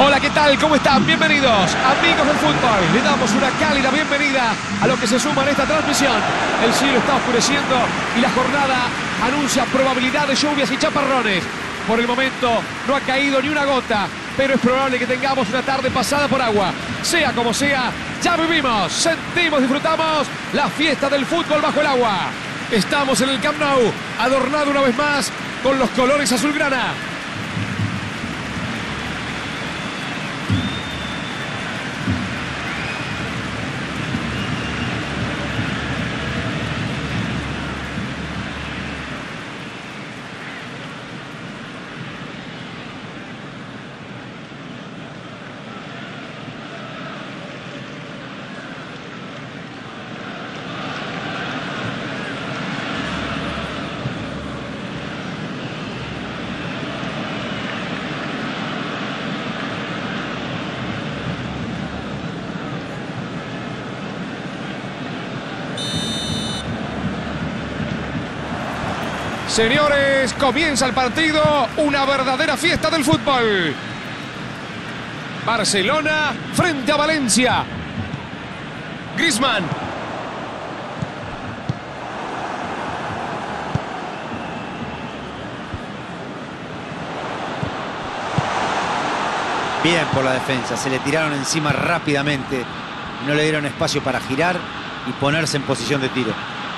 Hola, ¿qué tal? ¿Cómo están? Bienvenidos, amigos del fútbol. Le damos una cálida bienvenida a los que se suman a esta transmisión. El cielo está oscureciendo y la jornada anuncia probabilidad de lluvias y chaparrones. Por el momento no ha caído ni una gota, pero es probable que tengamos una tarde pasada por agua. Sea como sea, ya vivimos, sentimos, disfrutamos la fiesta del fútbol bajo el agua. Estamos en el Camp Nou, adornado una vez más con los colores azulgrana. Señores, comienza el partido, una verdadera fiesta del fútbol. Barcelona frente a Valencia. Griezmann. Bien por la defensa, se le tiraron encima rápidamente. No le dieron espacio para girar y ponerse en posición de tiro.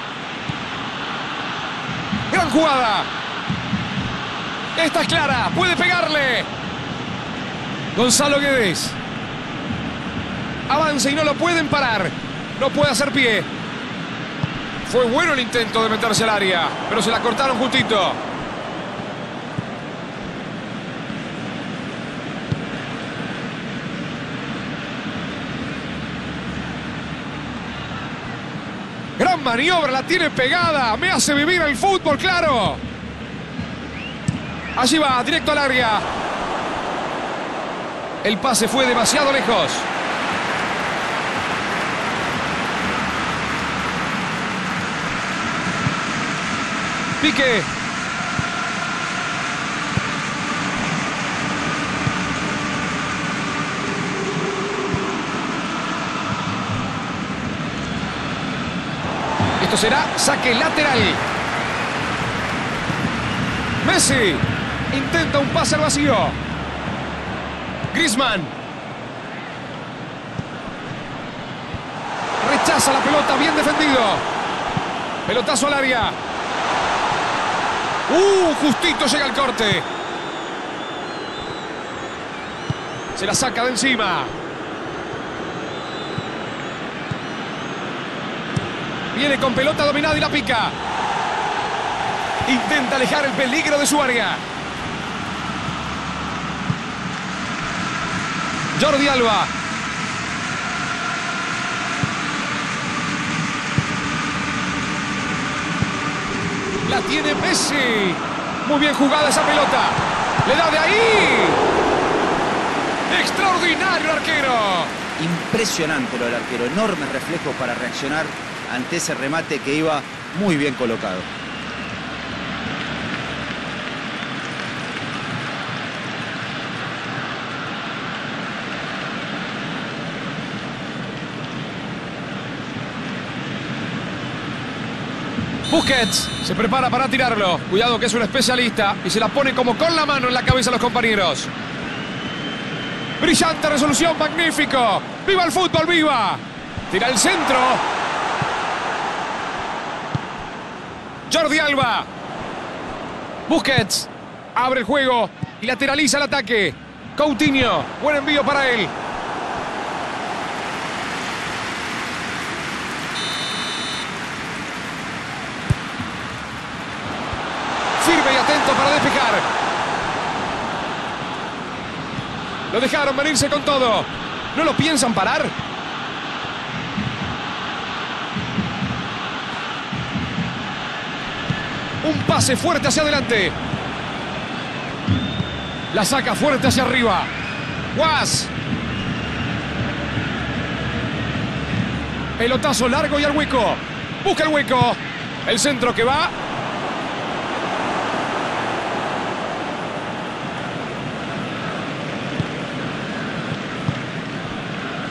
Gran jugada. Esta es clara. Puede pegarle. Gonzalo Guedes. Avanza y no lo pueden parar. No puede hacer pie. Fue bueno el intento de meterse al área, pero se la cortaron justito. Gran maniobra, la tiene pegada. Me hace vivir el fútbol, claro. Allí va, directo al área. El pase fue demasiado lejos. Piqué. Esto será saque lateral. Messi intenta un pase al vacío. Griezmann rechaza la pelota, bien defendido. Pelotazo al área. Justito llega el corte. Se la saca de encima. Viene con pelota dominada y la pica. Intenta alejar el peligro de su área. Jordi Alba. La tiene Messi. Muy bien jugada esa pelota. Le da de ahí. Extraordinario el arquero. Impresionante lo del arquero. Enormes reflejos para reaccionar ante ese remate que iba muy bien colocado. Busquets se prepara para tirarlo. Cuidado que es un especialista y se la pone como con la mano en la cabeza a los compañeros. Brillante resolución, magnífico. ¡Viva el fútbol, viva! Tira el centro. Jordi Alba. Busquets abre el juego y lateraliza el ataque. Coutinho, buen envío para él. Firme y atento para despejar. Lo dejaron venirse con todo. ¿No lo piensan parar? Un pase fuerte hacia adelante. La saca fuerte hacia arriba. Guas. Pelotazo largo y al hueco. Busca el hueco. El centro que va.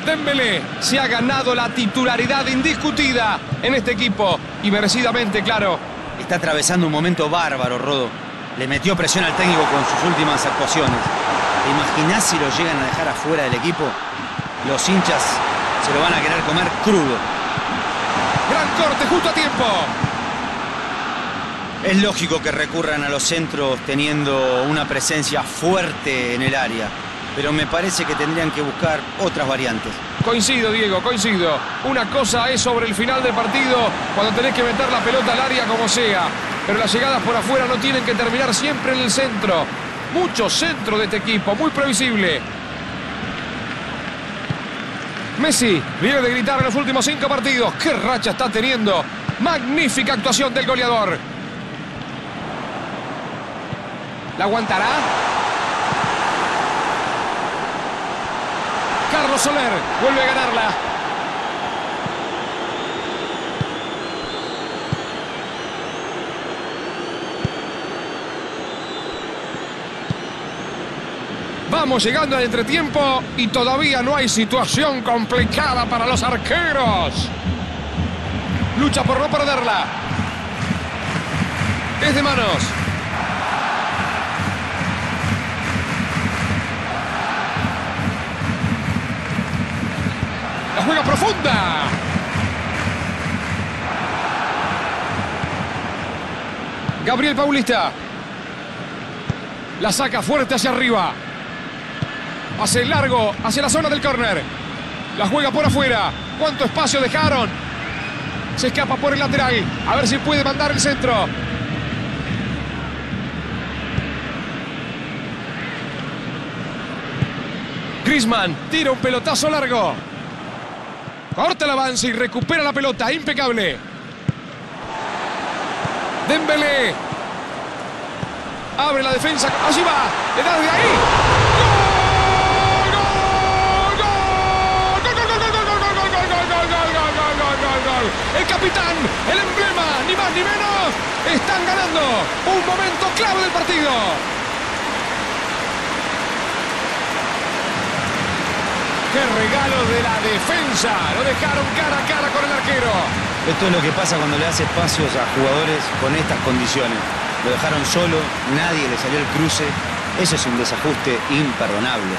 Dembélé se ha ganado la titularidad indiscutida en este equipo y merecidamente, claro. Está atravesando un momento bárbaro, Rodo. Le metió presión al técnico con sus últimas actuaciones. ¿Te imaginás si lo llegan a dejar afuera del equipo? Los hinchas se lo van a querer comer crudo. Gran corte justo a tiempo. Es lógico que recurran a los centros teniendo una presencia fuerte en el área, pero me parece que tendrían que buscar otras variantes. Coincido, Diego, coincido. Una cosa es sobre el final del partido, cuando tenés que meter la pelota al área como sea, pero las llegadas por afuera no tienen que terminar siempre en el centro. Mucho centro de este equipo, muy previsible. Messi viene de gritar en los últimos 5 partidos. ¡Qué racha está teniendo! Magnífica actuación del goleador. ¿La aguantará? Carlos Soler vuelve a ganarla. Vamos llegando al entretiempo y todavía no hay situación complicada para los arqueros. Lucha por no perderla. Es de manos. La juega profunda. Gabriel Paulista. La saca fuerte hacia arriba. Hace largo hacia la zona del córner. La juega por afuera. ¿Cuánto espacio dejaron? Se escapa por el lateral. A ver si puede mandar el centro. Griezmann tira un pelotazo largo. Corta el avance y recupera la pelota. Impecable. Dembélé. Abre la defensa. Allí va. Le da de ahí. El capitán, el emblema, ni más ni menos. Están ganando. Un momento clave del partido. ¡Qué regalo de la defensa! Lo dejaron cara a cara con el arquero. Esto es lo que pasa cuando le hace espacios a jugadores con estas condiciones. Lo dejaron solo, nadie le salió el cruce. Eso es un desajuste imperdonable.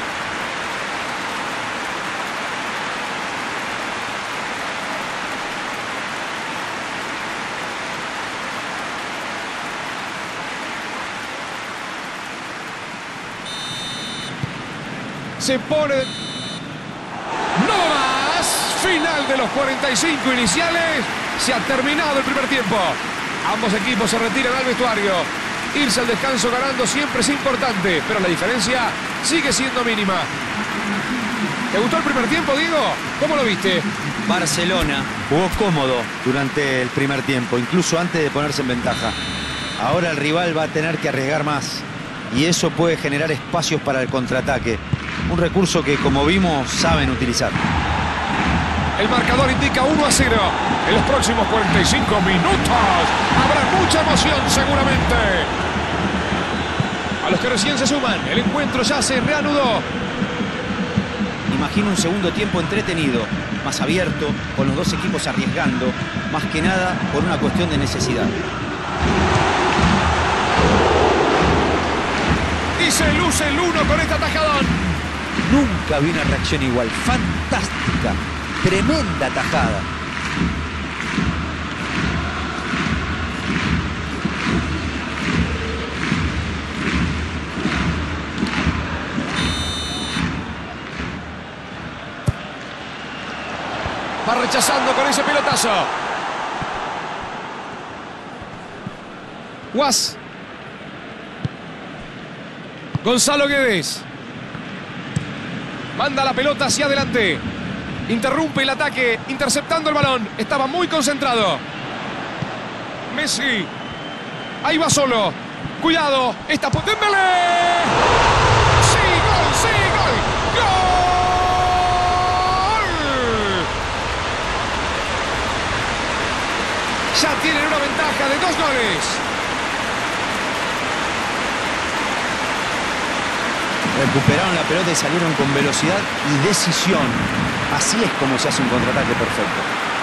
Se pone... ¡No más! Final de los 45 iniciales. Se ha terminado el primer tiempo. Ambos equipos se retiran al vestuario. Irse al descanso ganando siempre es importante, pero la diferencia sigue siendo mínima. ¿Te gustó el primer tiempo, Diego? ¿Cómo lo viste? Barcelona jugó cómodo durante el primer tiempo, incluso antes de ponerse en ventaja. Ahora el rival va a tener que arriesgar más y eso puede generar espacios para el contraataque. Un recurso que, como vimos, saben utilizar. El marcador indica 1-0. En los próximos 45 minutos habrá mucha emoción seguramente. A los que recién se suman, el encuentro ya se reanudó. Imagino un segundo tiempo entretenido, más abierto, con los dos equipos arriesgando, más que nada por una cuestión de necesidad. Y se luce el 1 con este atajadón. Nunca vi una reacción igual. Fantástica. Tremenda tajada. Va rechazando con ese pelotazo. Guas. Gonzalo Guedes. Manda la pelota hacia adelante. Interrumpe el ataque, interceptando el balón. Estaba muy concentrado. Messi. Ahí va solo. Cuidado. Está por Dembélé. ¡Sí, gol! ¡Sí, gol! ¡Gol! Ya tienen una ventaja de 2 goles. Recuperaron la pelota y salieron con velocidad y decisión. Así es como se hace un contraataque perfecto.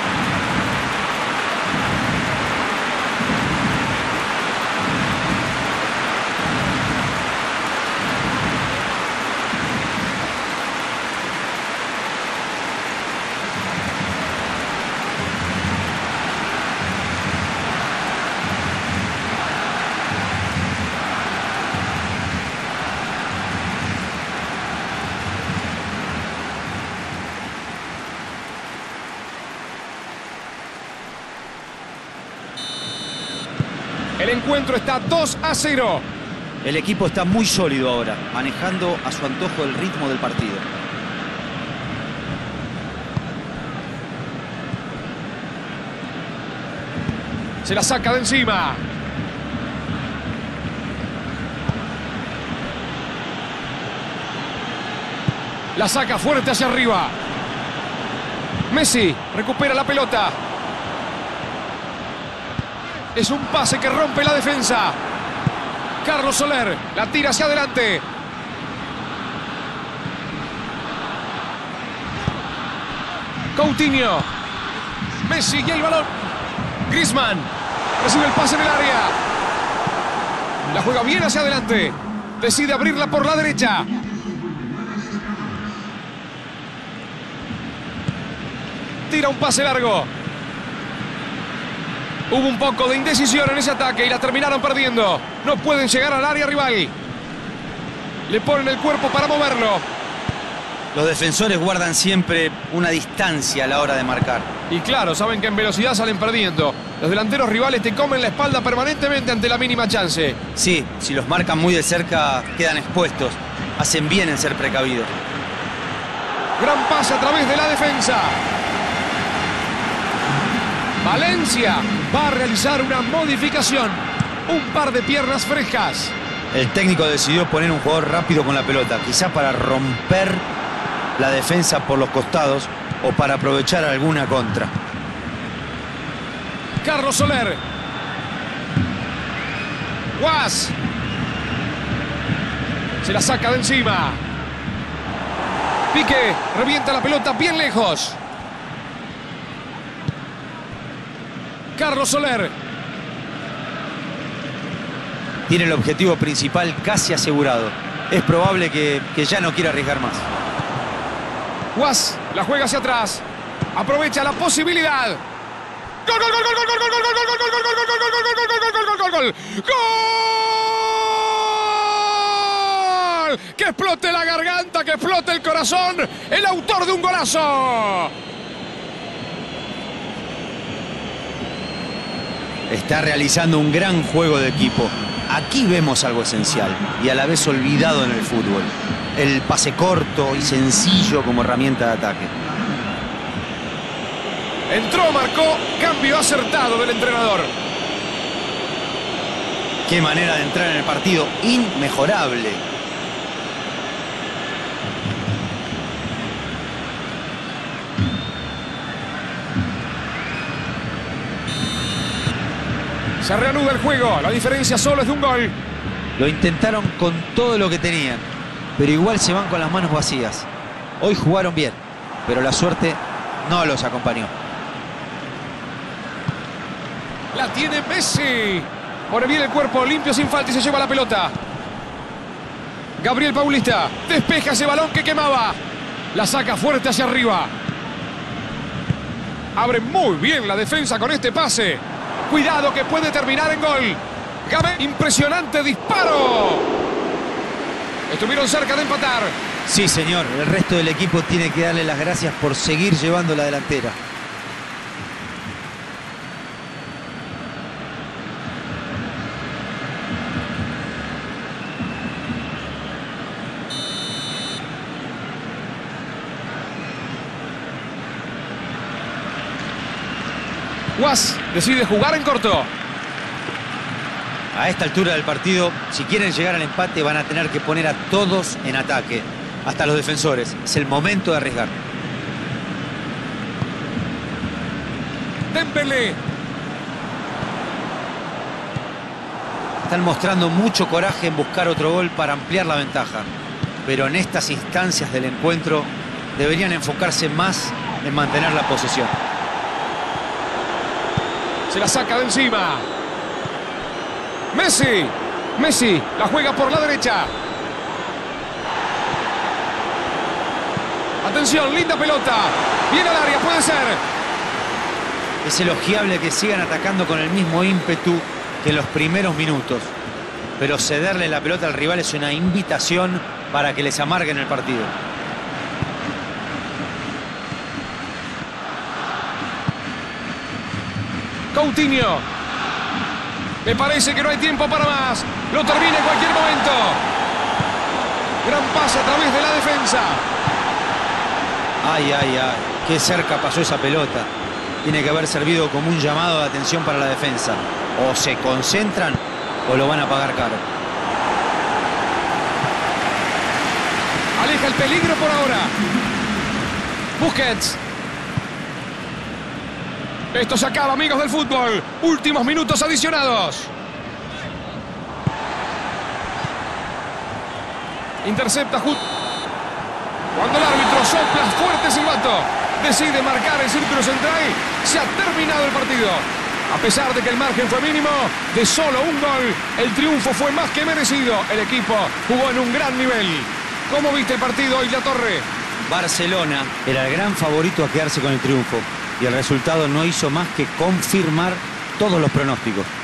El encuentro está 2-0. El equipo está muy sólido ahora, manejando a su antojo el ritmo del partido. Se la saca de encima. La saca fuerte hacia arriba. Messi recupera la pelota. Es un pase que rompe la defensa. Carlos Soler la tira hacia adelante. Coutinho. Messi y el balón. Griezmann recibe el pase en el área. La juega bien hacia adelante. Decide abrirla por la derecha. Tira un pase largo. Hubo un poco de indecisión en ese ataque y la terminaron perdiendo. No pueden llegar al área rival. Le ponen el cuerpo para moverlo. Los defensores guardan siempre una distancia a la hora de marcar. Y claro, saben que en velocidad salen perdiendo. Los delanteros rivales te comen la espalda permanentemente ante la mínima chance. Sí, si los marcan muy de cerca, quedan expuestos. Hacen bien en ser precavidos. Gran pase a través de la defensa. Valencia va a realizar una modificación. Un par de piernas frescas. El técnico decidió poner un jugador rápido con la pelota, quizá para romper la defensa por los costados o para aprovechar alguna contra. Carlos Soler. Guas. Se la saca de encima. Piqué revienta la pelota bien lejos. Carlos Soler. Tiene el objetivo principal casi asegurado. Es probable que ya no quiera arriesgar más. Guas la juega hacia atrás. Aprovecha la posibilidad. ¡Gol, gol, gol, gol, gol, gol, gol, gol, gol, gol, gol, gol, gol, gol, gol, gol, gol, gol! ¡Gol! ¡Que explote la garganta, que explote el corazón! El autor de un golazo. Está realizando un gran juego de equipo. Aquí vemos algo esencial y a la vez olvidado en el fútbol. El pase corto y sencillo como herramienta de ataque. Entró, marcó, cambio acertado del entrenador. Qué manera de entrar en el partido, inmejorable. Se reanuda el juego, la diferencia solo es de un gol. Lo intentaron con todo lo que tenían, pero igual se van con las manos vacías. Hoy jugaron bien, pero la suerte no los acompañó. La tiene Messi. Pone bien el cuerpo, limpio sin falta y se lleva la pelota. Gabriel Paulista despeja ese balón que quemaba. La saca fuerte hacia arriba. Abre muy bien la defensa con este pase. Cuidado que puede terminar en gol. Impresionante disparo. Estuvieron cerca de empatar. Sí, señor. El resto del equipo tiene que darle las gracias por seguir llevando la delantera. Guas decide jugar en corto. A esta altura del partido, si quieren llegar al empate, van a tener que poner a todos en ataque, hasta los defensores. Es el momento de arriesgar. Dembélé. Están mostrando mucho coraje en buscar otro gol para ampliar la ventaja. pero en estas instancias del encuentro deberían enfocarse más en mantener la posesión. Se la saca de encima. Messi. Messi la juega por la derecha. Atención, linda pelota. Viene al área, puede ser. Es elogiable que sigan atacando con el mismo ímpetu que en los primeros minutos. Pero cederle la pelota al rival es una invitación para que les amarguen el partido. Coutinho. Me parece que no hay tiempo para más. Lo termina en cualquier momento. Gran pase a través de la defensa. Ay, ay, ay. Qué cerca pasó esa pelota. Tiene que haber servido como un llamado de atención para la defensa. O se concentran o lo van a pagar caro. Aleja el peligro por ahora. Busquets. Esto se acaba, amigos del fútbol. Últimos minutos adicionados. Intercepta cuando el árbitro sopla fuerte silbato. Decide marcar el círculo central. Se ha terminado el partido. A pesar de que el margen fue mínimo, de solo un gol, el triunfo fue más que merecido. El equipo jugó en un gran nivel. ¿Cómo viste el partido hoy, La Torre? Barcelona era el gran favorito a quedarse con el triunfo y el resultado no hizo más que confirmar todos los pronósticos.